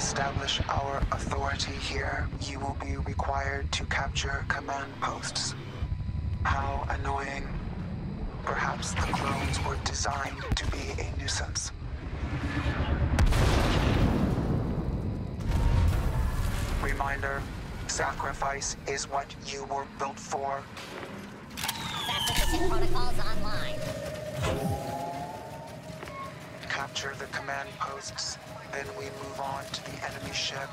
establish our authority here, you will be required to capture command posts. How annoying. Perhaps the clones were designed to be a nuisance. Reminder, sacrifice is what you were built for. Assassination protocols online. Capture the command posts, then we move on to the enemy ship.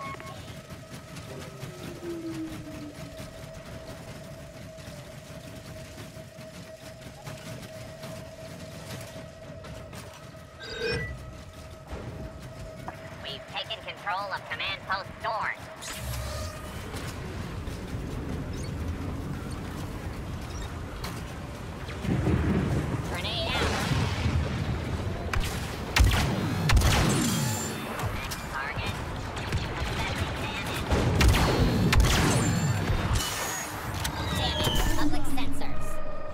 We've taken control of command post doors. Grenade out. Target. Assessing damage. Damage to public sensors.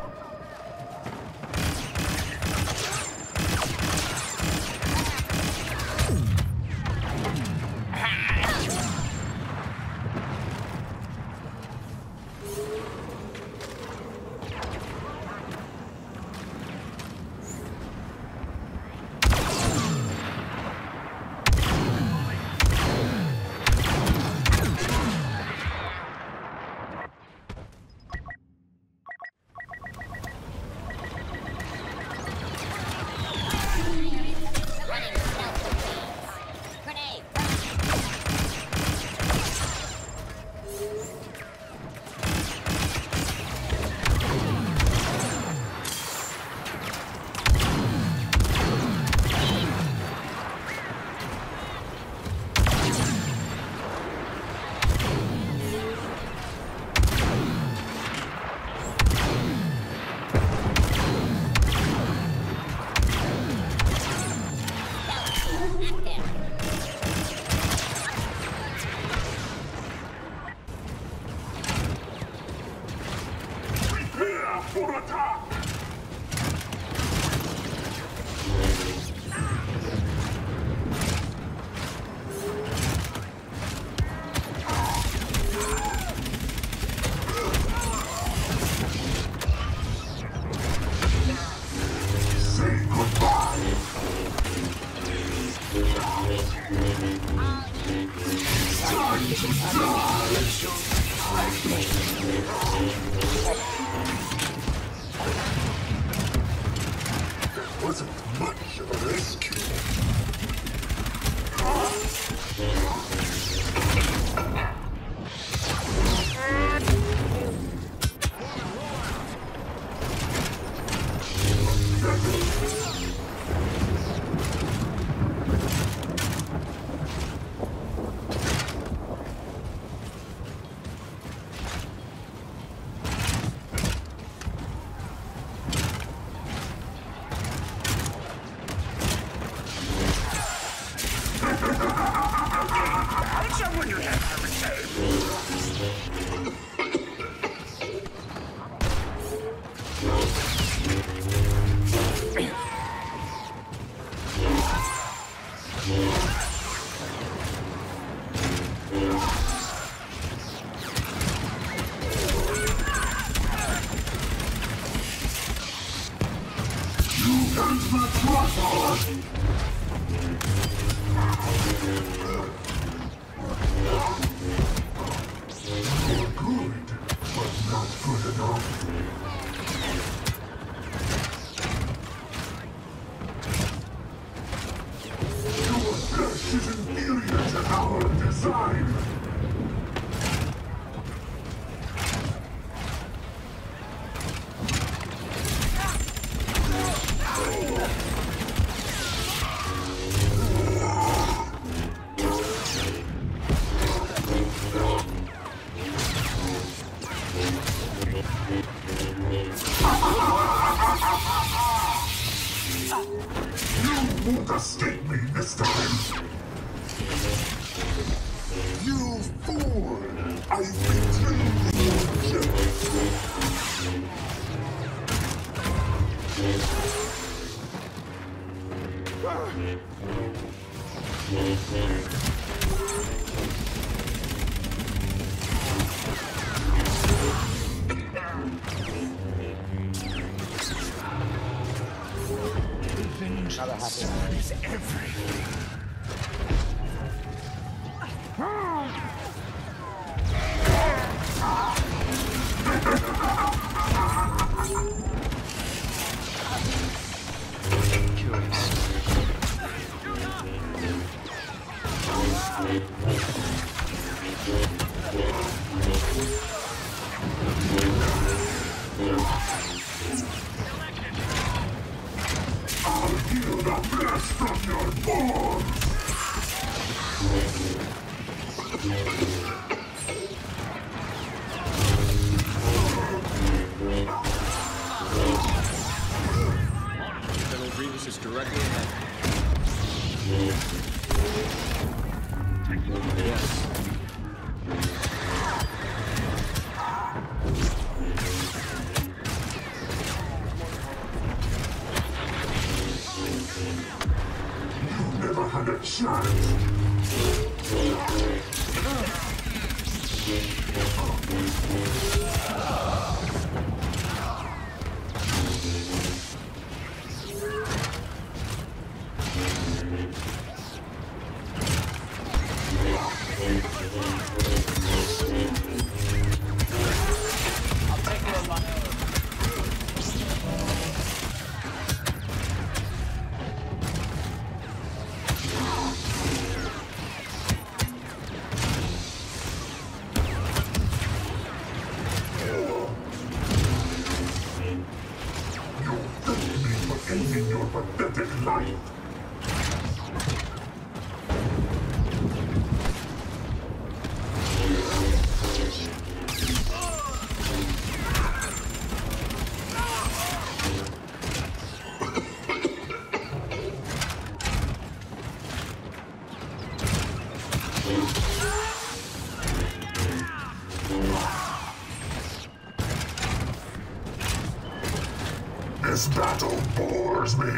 Running stealth routines. Grenade. Prepare for attack! Say goodbye! Time to That wasn't much of a rescue. Someone you have Good, but not good enough. Your flesh is inferior to our design. You won't escape me this time. You fool! I betrayed you. flesh from your bones! General Grievous is directly ahead. Yes. You never had a chance! Ending your pathetic life. This battle bores me.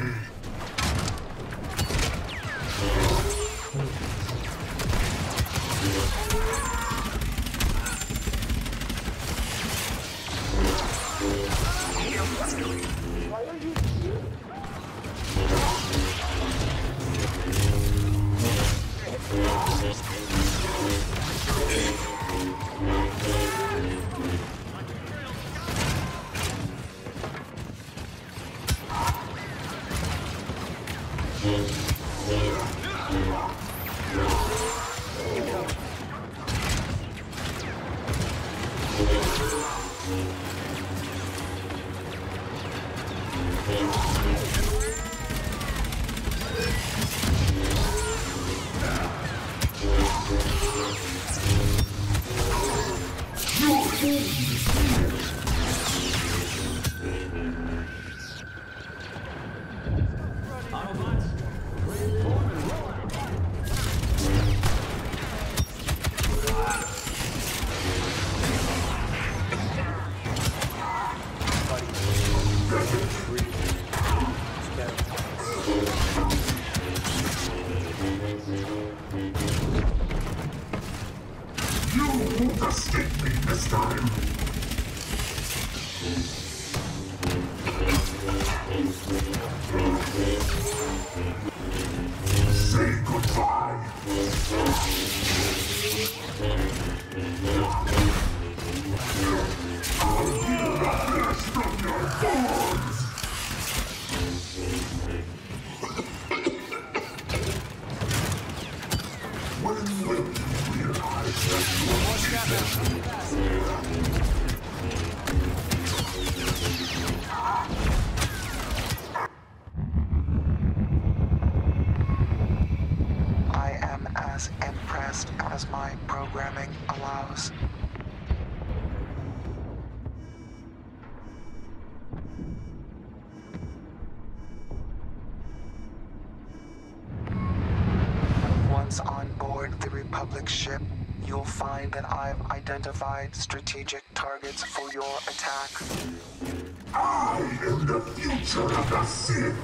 You won't escape me this time. Say goodbye. I'll heal the flesh from your bones. When will you realize that you I am as impressed as my programming allows. Once on board the Republic ship, you'll find that I've identified strategic targets for your attack. I am the future of the Sith.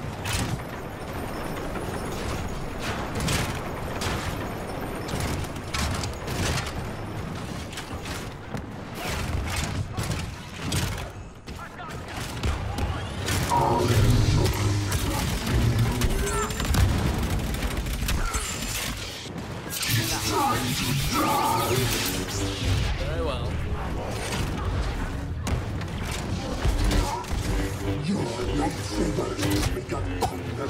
Very well. Your lightsaber has become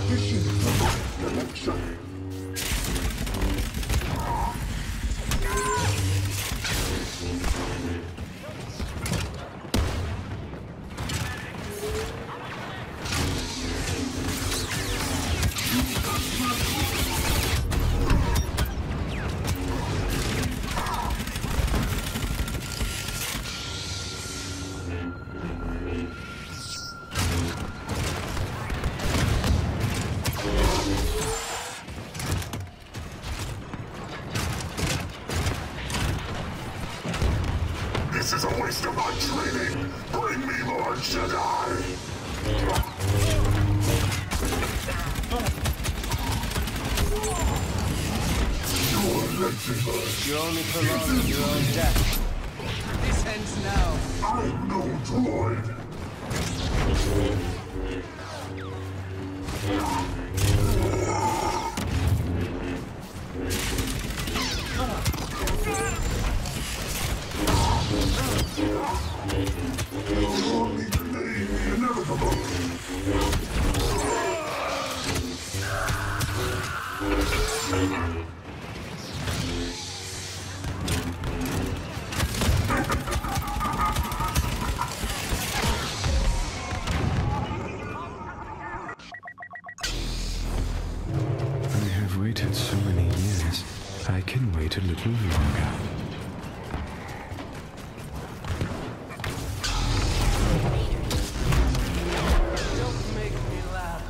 This is a waste of my training! Bring me more Jedi! You're only prolonging your own death. This ends now. I'm no droid! You're only delaying the inevitable! I have waited so many years. I can wait a little longer. Don't make me laugh.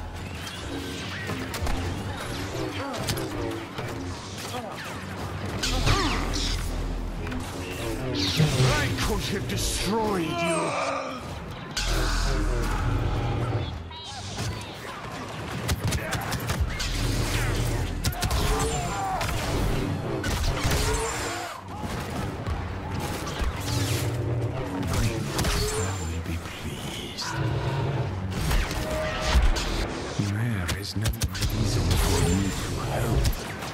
I could have destroyed you. There is no reason for you to help.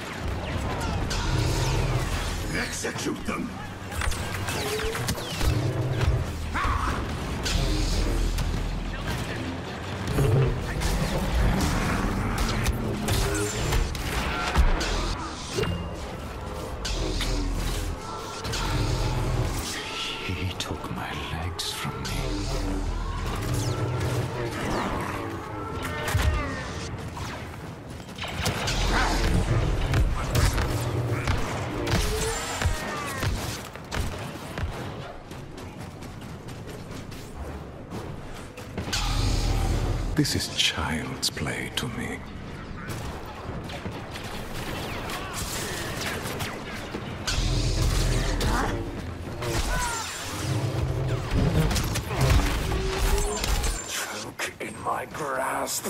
Execute them! He took my legs from me. This is child's play to me. Choke in my grasp.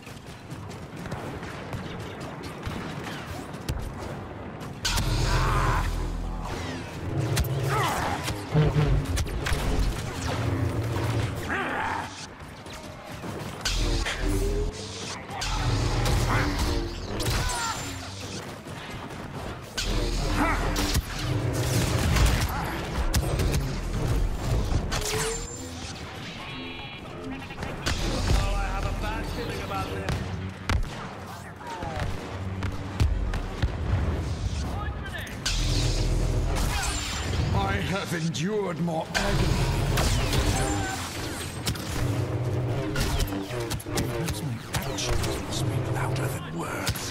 I have endured more agony. Perhaps my actions speak louder than words.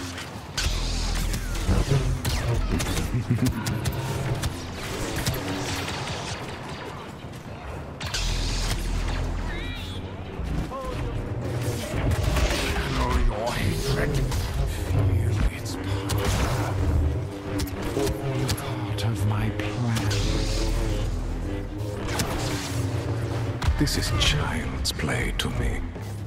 Know your hatred. Feel its power. All part of my plan. This is child's play to me.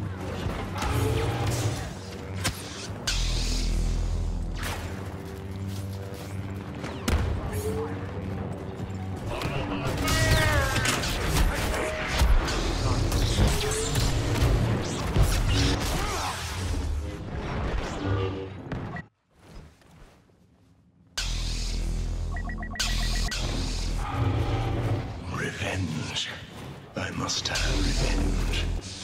Revenge. I must have revenge.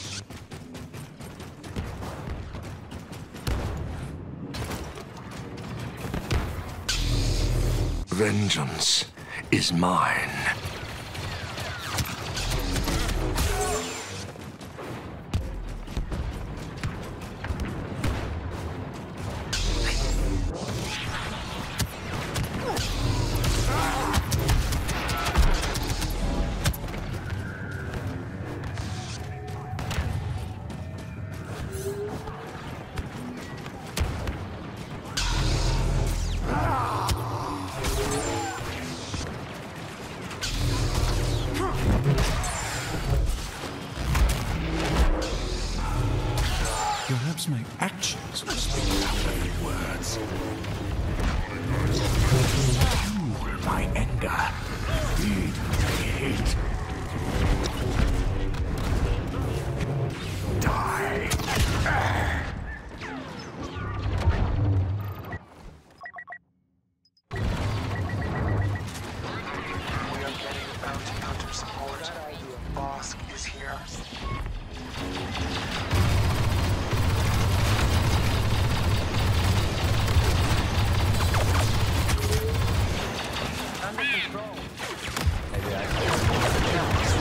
Vengeance is mine. Perhaps my actions will speak louder than words. Fuel my anger. Feed my hate. Die. We are getting bounty hunter support. Bosk is here. Under control. Maybe I can.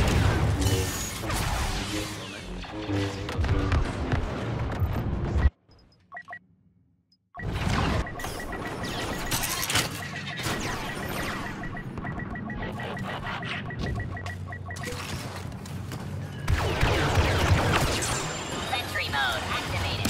Sentry mode activated.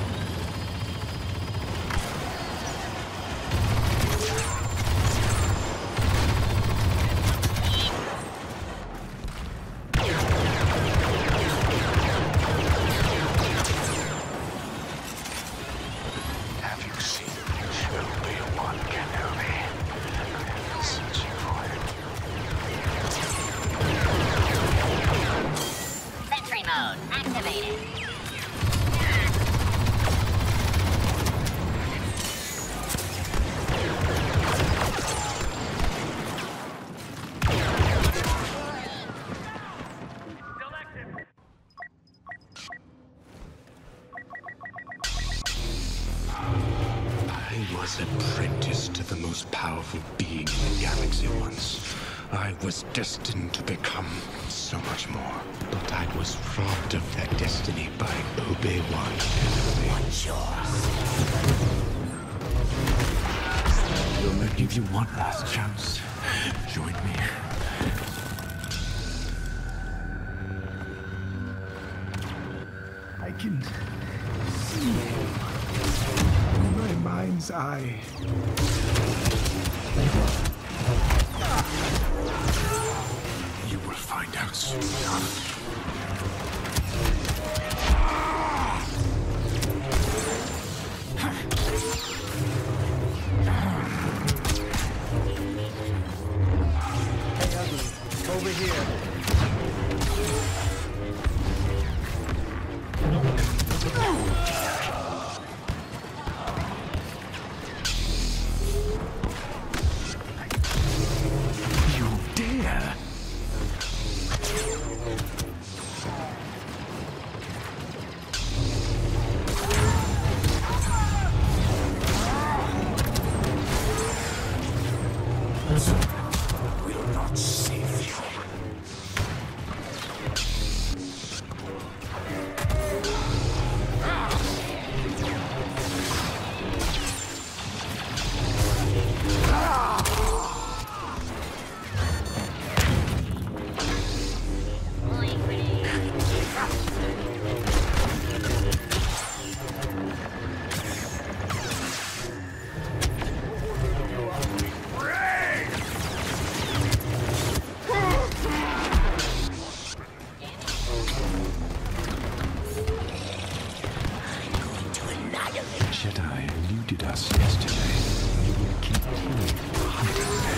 Have you seen Obi-Wan Kenobi? Searching for him. Sentry mode activated. I was apprenticed to the most powerful being in the galaxy once. I was destined to become so much more. But I was robbed of that destiny by Obi-Wan Kenobi. What's yours? I'll give you one last chance. Join me. I can see in my mind's eye. You will find out soon enough. Hey, Ugly. Over here. You dare? Will not save you. Jedi eluded us yesterday. You will continue to hunt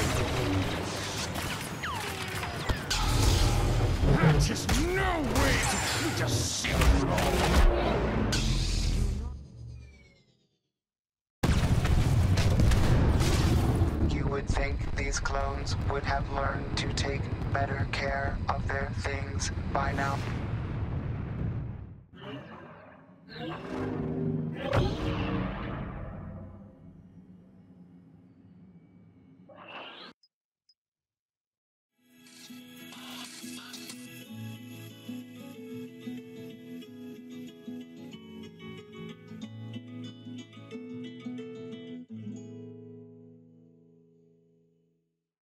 them. There's just no way to treat a Sith Lord. You would think these clones would have learned to take better care of their things by now.